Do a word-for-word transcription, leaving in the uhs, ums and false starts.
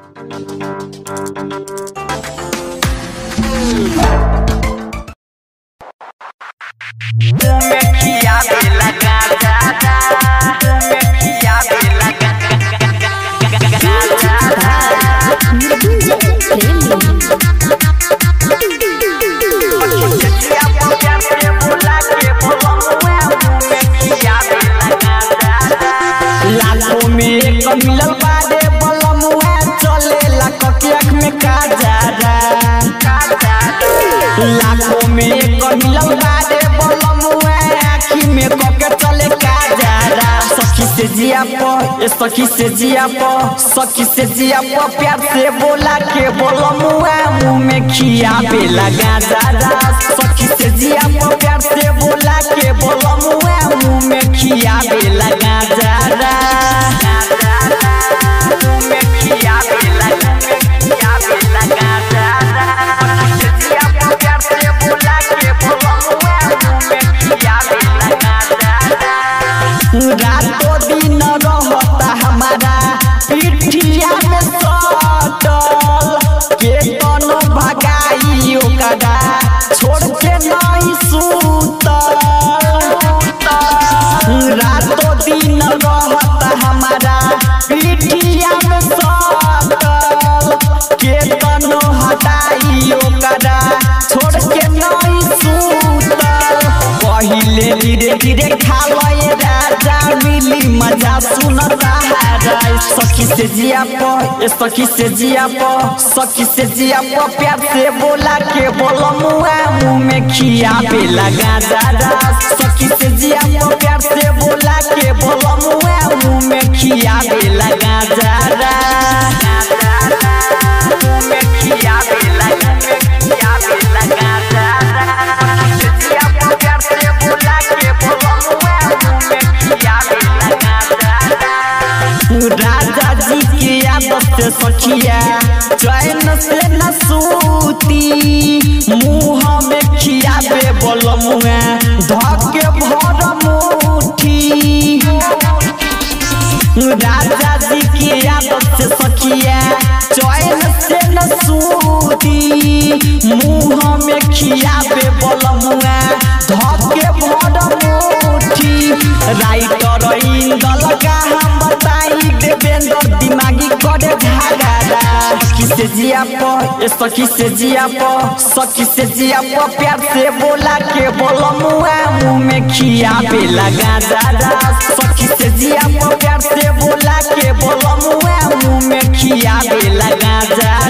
लाखों में एक मिलल बारे बलमुआ चलेला कटियक में काजरा। लाखों में एक मिलल बारे बलमुआ आँखी में कके चले काजरा। सखी से जिया प सखी से जिया प सखी से जिया प प्यार से बोला के बलमुआ मुँह में खियावे लगा जरा। सखी से जिया प प्यार से बोला के बलमुआ मुँह में खियावे लगा जरा। रातों दिन रहता हमारा पिठिया में सटल के कोनो भगाई ओकरा छोड़ के नहीं सुतल। रातों दिन रहता हमारा पिठिया में सटल के कोनो हटाई ओकरा छोड़ के नहीं सुतल। पहिले धीरे धीरे खा मिली मजा सुन सहारा। सखी से जिया प सखी से जिया प सखी से जिया प प्यार से बोला के बलमुआ मुँह में खियावे लगा जरा। सखी से जिया प प्यार से बोला के बलमुआ मुँह में खियावे लगा जरा। मुँह में खियावे लगा खियावे लगा जरा। जिया प प्यार से बोला के बलमुआ मुँह में खियावे लगा जरा। राजा जी की आदत से सखिया चैन से न सूती मुँह में खियावे बलमुआ धके भर मुट्ठी। राजा जी की आदत से सखिया चैन से न सूती मुँह में खियावे बलमुआ धके भर मुट्ठी। राइटर इंदल का हम बताई देवेंद्र दिमागी करे झगड़ा। सखी से जिया प सखी से जिया प सखी से जिया प प्यार से बोला के बलमुआ मुँह में खियावे लगा जरा। सखी से जिया प प्यार से बोला के बलमुआ मुँह में खियावे लगा जरा।